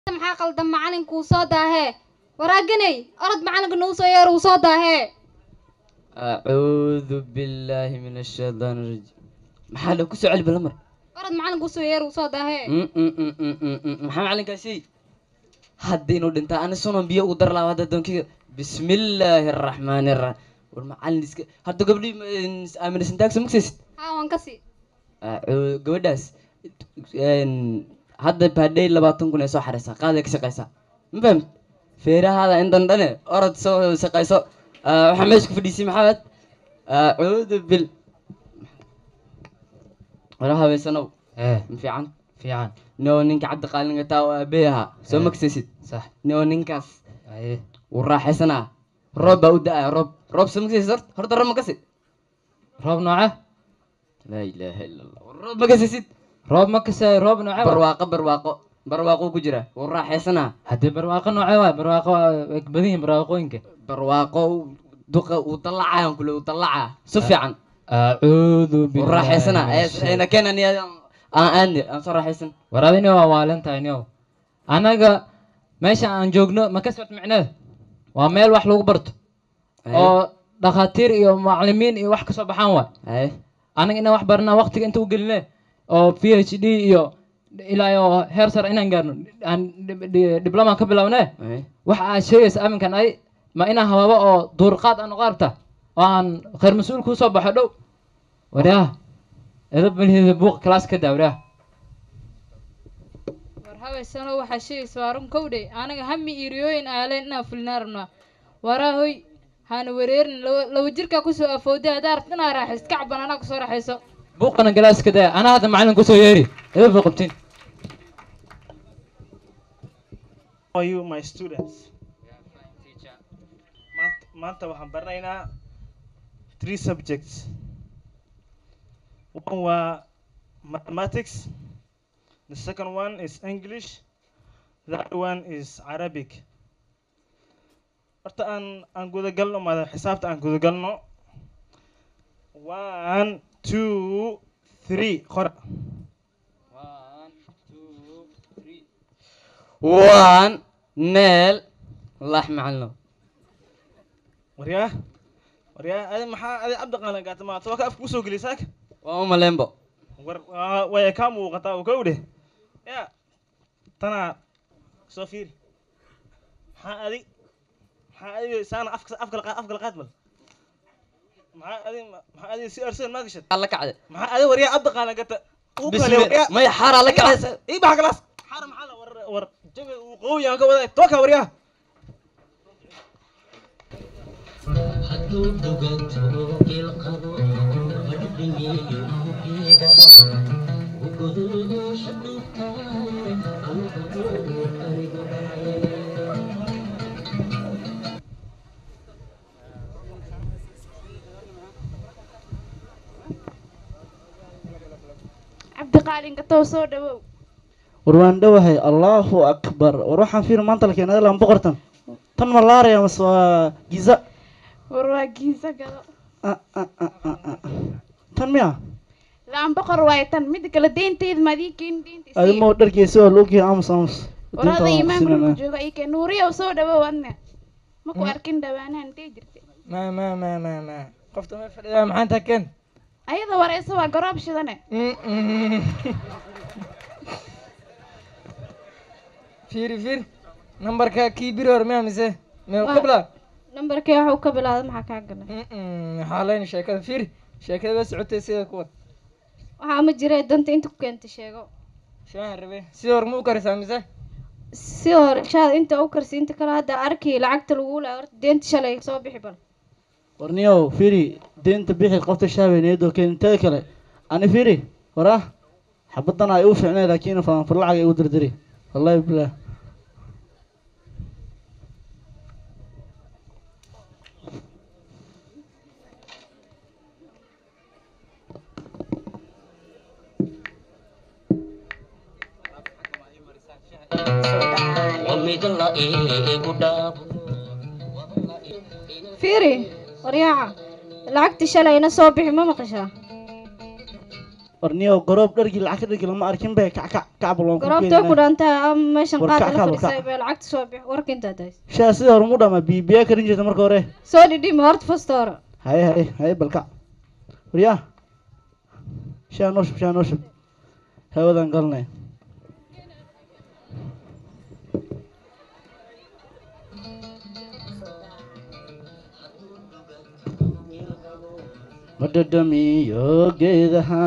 maxaa qaldan macalinkuu soo daahee waraaganay orod macalinka noo soo yeero uu soo daahee أعوذ بالله من الشيطان الرجيم محل كسو علب الأمر orod macalinkuu soo yeero uu soo daahee محمد علي كاسي هدينو دنتا أنا سونو بيا ودر لا هذا دونكي بسم الله الرحمن الرحيم والمعلم ديسك هادو قبلي آمن سنتاكس مكسيس haa waan kasii gabadhaas hadda baadhay 20 kun ee soo xareysa qaaday ka shaqeysa ma fahamtid feerahaada intan dhane orod soo shaqeyso waxa meesha ku fadhiisay maxamed acuudu bil wala habeysanow ma fiican fiican noo ninka cabdi qaalinga taa oo aabeeyaha soo magsaysid صح noo ninkaas ايه wuu raaxaysanaa roob baa u da-aya roob soo magsaysid horta roob ma kasi روب نوعه laa ilaaha ila allah roob ma kasaysid روب مكسي روب نوعه barwaaqo ku jira wuu raaxaysanaa هدي برواقه نوعه واي برواقه بدين برواقوينك barwaaqo duqa uu dallacayaan kule uu dallacaa si fiican اعوذ wuu بالله raaxaysanaa من الشيطان. ayna keenan aan soo raaxaysan وراديني والنتا نيو anaga meesha aan joogno ma ka socod micneed waa meel wax lagu barto oo dhakhaatiir iyo macallimiin iyo wax ka soo baxaan waay hay anaga inaan wax barnaa waqtiga inta u geline oo PhD iyo ilaa iyo heer sare inaan gaarno aan dibloma ka bilownee hay waxa aad sheegaysa aminkan ay ma inaan habaabo oo duurqaad aan uga rabta oo aan khayr mas-uul kuu soo baxo dhow waryaha edab malihida buuq kalaas ka daa waryaha war habeysano waxaa sheegaysa waa run kowdhe anaga hami iyo riyooyin aaleen inaan fulinaa rabnaa waraa hoy hana wareerin laba jirkaa kusoo afooday haddaa rabta inaa raaxaysid ka caban anaa kusoo raaxayso buuqana galaas ka daa anaa hadda macalin kusoo yeeri edab bay qabtiin How are you, my students? Maanta waxaan baranaynaa 3 subjects. One waa mathematics, the second one is English, the other one is Arabic. Horta aan gudagalno maada xisaabta aan gudagalno 1 2 3 qora. one meel lax macalno waryaa adi maxaa adi cabdiqaalan gaata maata waa ka afka usoo geliy saaka waa uma lembo war way kaa muuqataa oo kowdhe ya tanaa soo fiiri maxaa adi saana afkala qaad bal maxaa adi si arsan maa gashad la kacday maxaa adi waryaa cabdiqaalan gata uu kale waryaa may xaara la kacaysa ii baxa kalaas xaara maxaa la war jaga uu qooyaan ka wadaa tooka waryaa cabdiqaalinka tow soo dhawow war waan dhowahay allahu akbar war waxaan fiir maanta la keenay laan boqortan tan malaria mas waa giza war waa giisa gado tan miya laan boqor waaye tan midda kale deynteed maadii keeni deynta adimo dharkiisa waa laogyahay aamus warada imaan marku jooga ii keen nuuriyow soo dhawow adna maku arkin dhawaanahan intee jirtay ما قفت ما فدها maxaan taakeen ayada wareysa waa garoob shidane fiir numberka kii biri hore miyaa mise meel qabla nambarkee waxa uu ka bilaada maxaa kaa galay maxaa leyn sheekada fiir sheekada ba socotay sida kuwad waxaa ma jiray danta inta ku keentay sheego shaan rabe sida hore ma u karisaa mise si hore shaad inta u karsi inta kale hadda arkay lacagta lagu laa horta deenta shalay soo bixi bal warniyow fiiri deenta bixi qofta shaabeynayadoo keen inteeda kale ani fiiri wara xabadan ay u fiicnay laakiin fur lacag ay u dirdiri wallahi billah fiiri waryaaca lacagtii shalayna soo bixi ma maqashaa warniyow garoob dhargii lacag ka dhargii lama arkin be kacab loon ku garoobta ku dhaantaa meeshan War qaad kac, la kac, fadhiisay kac. baa lacagta soo bix warka intaa tahay shaa sida hore mu dhama bibiya karin jirta marka hore soo dhidhimi horta fasta hore haye balkac waryaa shaa noo shub hawadan galnay madadamiyo geedaha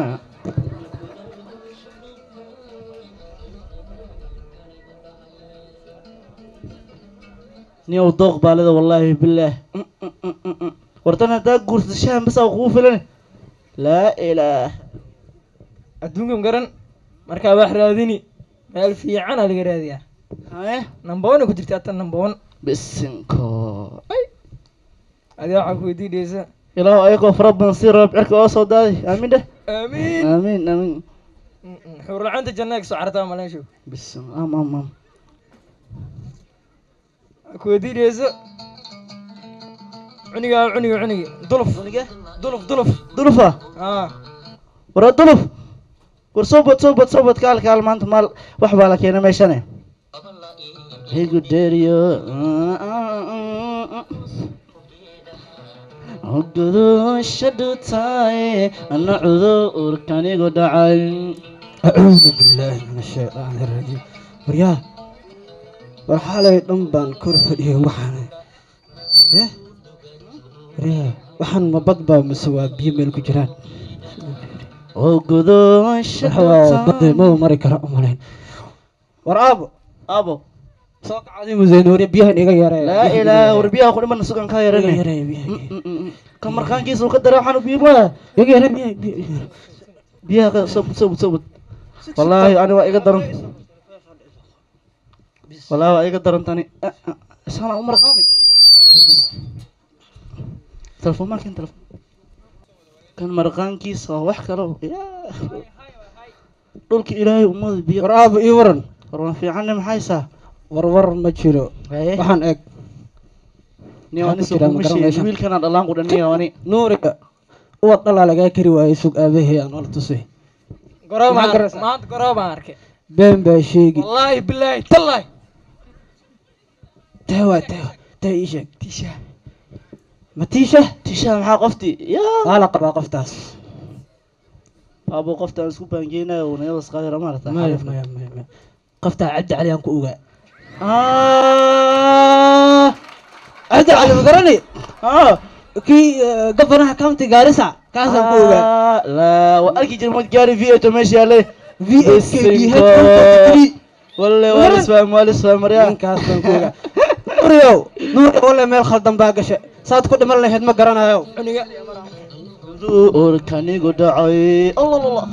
niyow dooq baalida wallaahi bilaah wartan haddaa guursa shahan basaa kugu filan laa ilaah adduunkan garan markaa wax raadini meel fiican aa laga raadiyaa haye number one ku jirta tan number one bisinko adiga waxaa ku weydiinaysa ilaahu ayagoo fara badan si roob cirka oo soo daaday aamin dheh aamiin aamin xuur lacanta janna ka soo cartaa maleesho bisin ku weydiinaysa cuniga duluf dulufa aa wara duluf war soo bad kaal maanta maal wax baa la keenay meeshane higu dheeriyo gudusha dhutaaye ana cudurkanigu dhacay acuudu billaahi min ashaydaani arajiim waryaa war xalay dhan baan kor fadhiyay waxaan waryaa waxaan ma bad baa mise waa biyo meel ku jiraan oo gudusha badda ma mari kara umalayn war aabo soo kacday museynuuriya biyahan iga yareeya laa ilaaha war biyaha ku dhiman sugan kaa yaranay ka markaankiisa uu ka daray waxaan biyo ma iga yare biyaha sobud wallaahi ani waa iga daran wallaahi waa iga daran tani isana umar qaami telefoon kan marqaankiisa waa wax kale dhulka ilaahay umada biyo war aabo ii waran war waan fiicanne maxaysaa war ma jiro waxaan eeg wiilkana dhalaan ku dhaniya nuuriga uwad dhalaa lagaa kari waayey sug aabahey aan wala tusay maanta garoobaan arkay been baa sheegi wallaahi bilaahi tallaahi taa ii sheeg ma tiisha maxaa qoftii waa la qabaa qoftaas aabo qoftaan isku baangeynayo nayadaas qaadira maarata maya qoftaa cabdi cali aan ku ogaa cabdi cali ma garani kii gofanaha county gaarisa kaasaan ku ogaa laa waa arki jira mod gaari v8 meesha yaale walle waa lisfaam maryaa ninkaas baan ku ogaa nuuriyow walle meel khaldan baa gashay saad ku dhiman lahayd ma garanayo cuniga orkanigu dhacay allah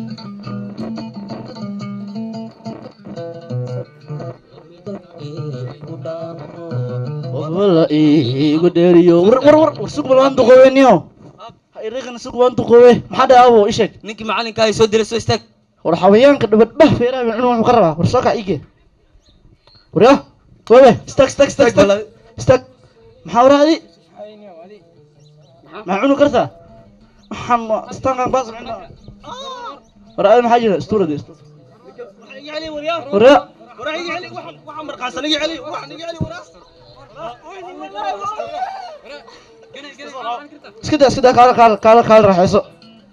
wala igu dheeriyo war sug bal waan duqoweeniyo ha iriqan sug waan duqowe maxaa dhaabo isheg ninkii macalinka ay soo dilay soo istaag war xawayaanka dhabadhah feeraha bin cunug wuxuu ka rabaa war soo kac ige war ya wawe stag maxaa waraadi maxaa cunug kartaa waxaan istaankan baas war aad maxaa jira isturade war ya iska daa kaala raaxayso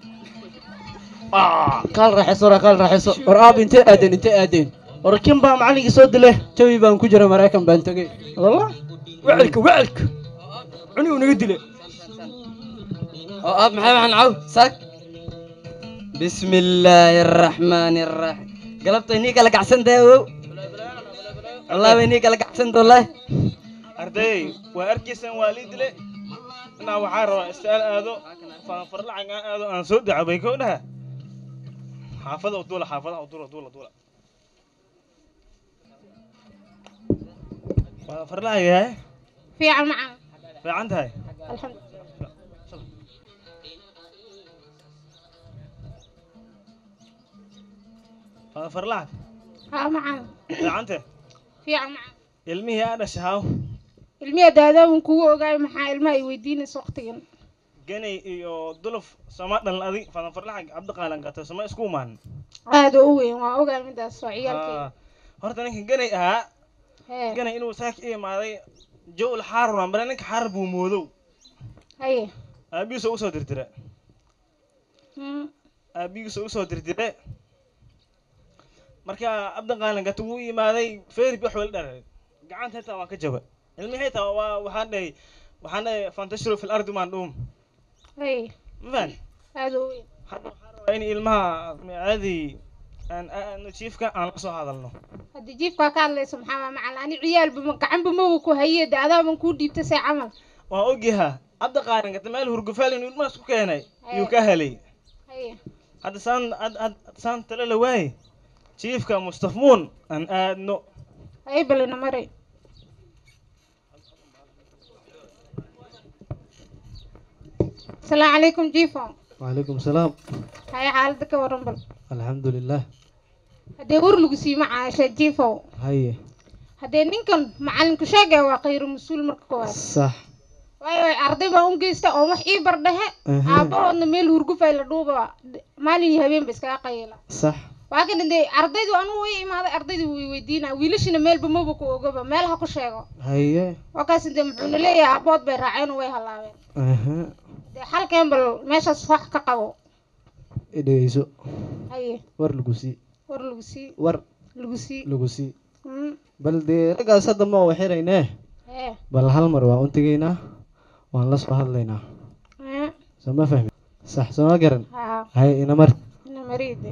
kaala raaxayso war aab intee aadeen war kin baa macalinkii soo dile jawi baan ku jira maraykan baan tegey wallah wacilka cuni uu naga dilay oo aab maxay waxaan caw saak bismillaahi araxmaani araxiim galabtay nii kala kacsantahay wow wallahi way nii kala kacsanta wallahi arday waa arkiisan waa lii dile inaa waxaa rabaa istaal aado farlacag aan aado aan soo dacabay ko dhaha xaafadaha duula waa farlacag yahay fiican macaan fiican tahay alxamdu farlacag haa macaan fiican tahay fiican macaan ilmihii aa dhashay haaw ilmiya daadaawan kugu ogaay maxaa ilmaha ay weydiinaysa waqtigan ganay iyo duluf sama dhalan adi fanfar lacag cabdi qaalan gato sama isku maan aad u weyn waa ogaa midaas oo ciyaalkii horta ninkan ganay ahaa hee ganay inuu saak imaaday jowl xaaruna bal ninka xaar buu moodow haye aabihiisa u soo dirtire aabihiisa u soo dirtire marka cabdi qaalan gato wuu imaaday feeri wax wal dharay gacanta xitaa waa ka jaba ilmihi xitaa waxaan dhahay fantashiru fil ardi maan dhuum haye mafan aad u weyn in ilmaha caadi aan jiifka aan la soo hadalno haddii jiifka ka hadlayso maxaa macalin ani ciyaalba gacanba ma ku haye daadaaban ku dhiibta say camal waa ogyaha cabdi qaalan gata meel hurgufaal inuu ilmahaas ku keenay yuu ka helay haye hadda saan tale la waaye jiifka mustafmuun aan aadno haye balina maray السلام عليكم جيفو وعليكم السلام هاي حالتك ورنبل الحمد لله هدي ورلو سي مع جيفو هاي هدي نينكن معلن كشاغا waa qayr mas'uul marka koowaad صح way arday baa un geesta oo wax ii bardhahe aabahoodna meel hurgufay la dhuuba maalin iyo habeen ba iska qayla صح waa kan inday ardaydu anu way imaaday ardaydu way weydiina wiilashina meelba maba ku ogaba meel ha ku sheego هاي waa kaas inday muxuu leeyahay aabood bay raaceen way halaabeen اها halkeen bal meeshaas wax ka qabo idhayso haye war lagu sii war lagu sii war lagu sii bal dee raggaas hadda ma waxiraynee bal hal mar waa un tegaynaa waan la soo hadlaynaa soo ma fahmi sax soo ma garan hay ina maride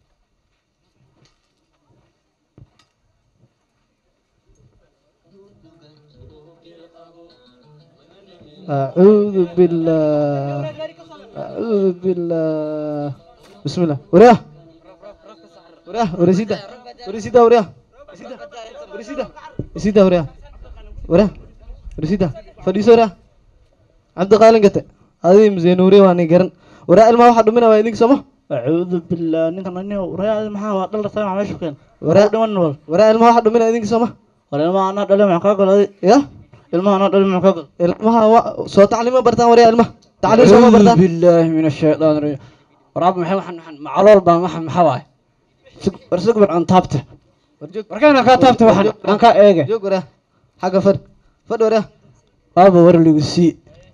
أعوذ بالله أعوذ بالله بسم الله وريا وريا وريسيدا وريسيدا وريا وريسيدا وريسيدا وريا وريا وريسيدا فديس وريا عبد القادر قت هذه مزينوري واني قرن وريا الماء واحد منها ويديك سما أعوذ بالله نك نني وريا الماء واحد الله سامع ما شوفين وريا وريا الماء واحد منها ويديك سما ولا الماء أنا دلهم عقاقل يا الماء أنا دلهم عقاقل الماء صوت تعليم برتان وريا الماء تعليم سما برتان بالله من الشيطان الرجيم ورب محمد معلول با محمد حواي ورسق بر ان تابته وركانا كا تابته waxan aan ka eege joog wara xaga fad wara baba war ligu si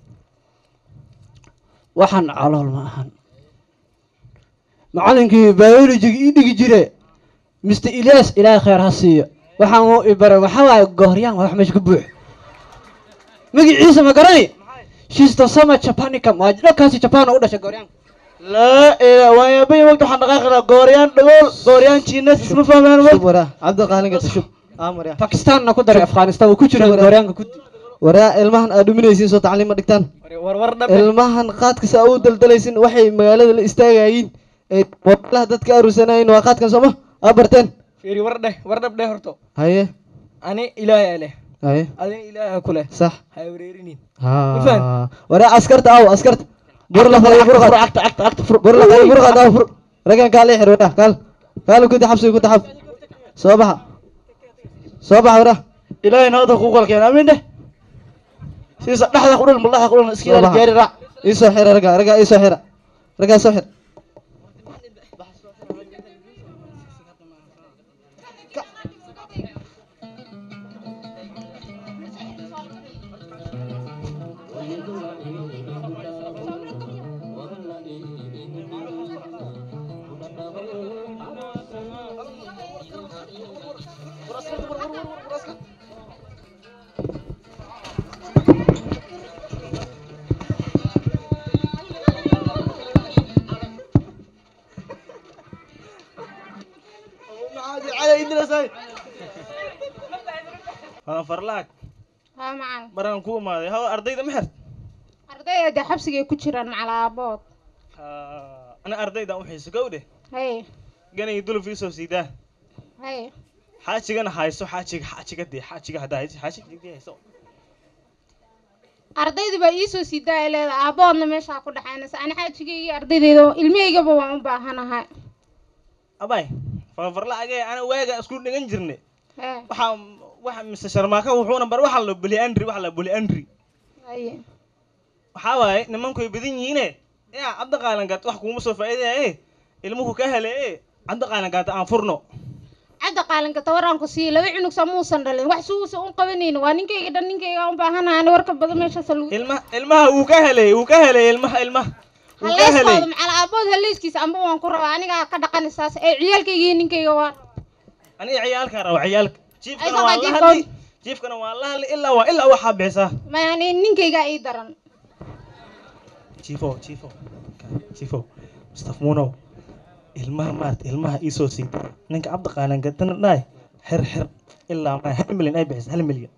waxan calool ma ahan macallinkii biology ii dhigi jire Mr. Ilyas ilaahay khayr ha siiyo waxaan uu ibaray waxa waay gooryaan wax meesha ku buux magaciisa ma garanay shiisto sama japanica ma jiro kaasi Japan u dhashay gooryaan لا إيه ويا بي وقت حنا غوريان دول غوريان تشينس اسمه فاهمين شوف ورا عبد القادر قلت شوف ورا باكستان نكو دري افغانستان وكو جيران غوريان كو ورا المهن ادمينيسين soo tacliim dhigtaan ilmahan qaadkiisa u daldalaysin waxay magaalada la istaagayeen ee walaha dadka arusanayeen waa qaadkan soo ma abarteen fiiri war dhab horto haye ani ilaahay leh haye adin ilaahay ku leh sax hay wareerinin ha wara askarta برلا خلي برقة عكت برلا خلي برقة دافر رجع قال يحر وده قال كنت حبسي كنت حب صباح ورا إلهي هذا خوكل كان أمين ده سيس لحظة قولن بالله قولن اسكير الجاري رع يسحر رجع يسحر رجع سحر فرلاك ها معنا بران كو ماday ها ardayda ma xirta ardayda xabsiga ku jiraan macalaabood ana ardayda u xiiso gowde hay ganay dul fiiso siida hay xaajigana hayso xaajiga haday xaajiga hayso ardayda ba ii soo sidaa leeda aaboodna meesha ku dhaxaynaysa ana xaajigayga ardaydeedo ilmihiigaba waan u baahanahay abay farlaagay ana waaga isku dhigan jirnay waxa Mr. Sharmaaka wuxuuna bar waxa la buli Andri ay waxaa waaye nimanku ay badan yihiine yaa cadda qaalangaad wax kuuma soo faa'iidaye ilmuhu ka hele cadda qaalangaad aan furno cadda qaalanka tawaraan ku sii laba cunug samuusan dhalin wax suusa un qabanayno waa ninkayga dhan ninkayga u baahanahay ana warka badan meeshaas lagu ilmaha uu ka helay ilmaha haleyskooda macala aabood haleyskiisa amba waan ku rabaa anigaa ka dhaqanaysaas ee ciyaalkayga iyo ninkayga waa aniga ciyaalkaan raba ciyaalka jiifkana waa la hadli ilaa waxaa bixisaa maya ninkayga ii daran jiifo mustaf muunow ilmaha ii soo siita ninka cabdi qaalan gadana dhaay xir ilaa ma 1 milyan ay bixisa 1 milyan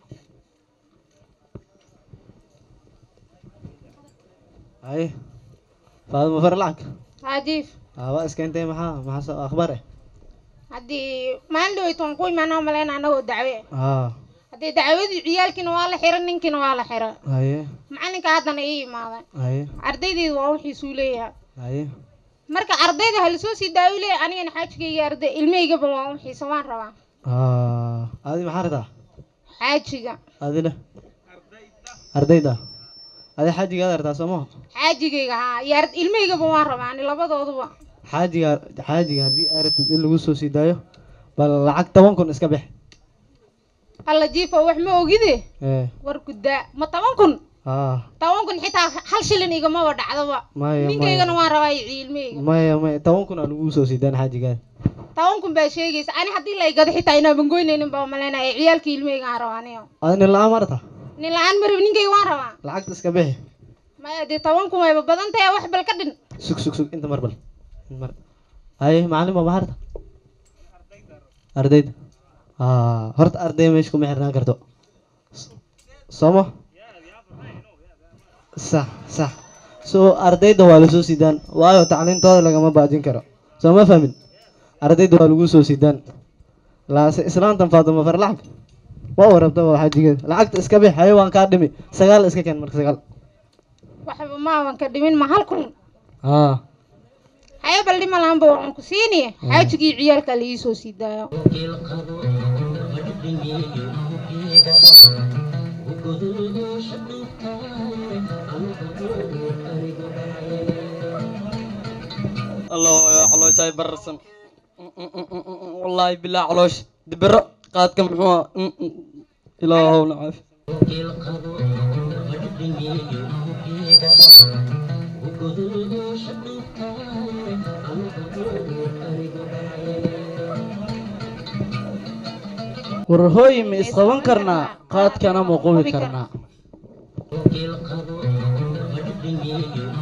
ay faadmo farlacag hajiif aba iskentay maxaa akhbar haddii maalin dhaweytoon ku imaanaa malayna anagoo dacwe haddii dacwadii ciyaalkiina waa la xiran ninkiina waa la xiran macalinka haddana ii imaaday ardaydeedu waa wixiisuu leeyahay marka ardayda ha lasoo sii daawi leeyahay anigana xaajigayga arday ilmahaygaba waa wixiisa waan rabaa adi maxaa rabtaa xaajiga adina ardayda adi xaajigaad rabtaa soo maha xaajigayga haa iyo ilmahaygaba waan rabaa ani labadooduba xaajiga haddii aad rabtid in lagu soo sii daayo bal lacag 10 kun iska bix alla jiifo wax ma ogide war guddaa ma 10 kun 10 kun xitaa 1 shilin igama dhacdaba ninkaygana waan rabaa ilmahayga maya 10 kun lagu soo sii daan xaajigaad 10 kun baa sheegaysa ani haddii la igado xitaa inaan bangoynaynin baa maleenaya ciyaalka ilmahayga aan rabaa aniyo adina la'aan marta nin la'aan marib ninkayga waan rabaa lacagta iska bixi maya dee 10 kun wayba badan tahay wax bal ka dhin sug inta mar bal hay macallin ma harta ardayda horta arday meesha kuma xirnaan karto sooma sax soo ardayda waa lasoo sidaan waayo tacliintooda lagama baajin karo soo ma fahmin ardayda waa lagu soo sidaan islaantan faaduma farlacag waa warabta waa xaajigeeda lacagta iska bix haye waan kaa dhimi 9 iska keen marka 9 waxba ma waan ka dhimin ma 1 kun haye bal dhima laanba waan ku siiniye xaajigii ciyaalka la ii soo sii daayo الله يا علوش هاي برسم والله بالله علوش دبر قاد كم حوا إله ونعاف warhooy ma isqaban karnaa qaadkana ma qubi karnaa